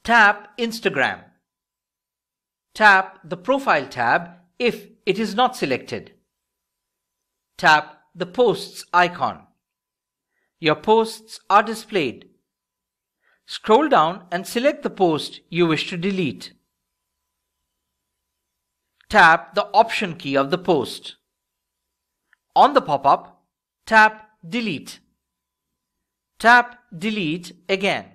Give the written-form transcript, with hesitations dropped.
Tap Instagram. Tap the Profile tab if it is not selected. Tap the Posts icon. Your posts are displayed. Scroll down and select the post you wish to delete. Tap the Option key of the post. On the pop-up, tap Delete. Tap Delete again.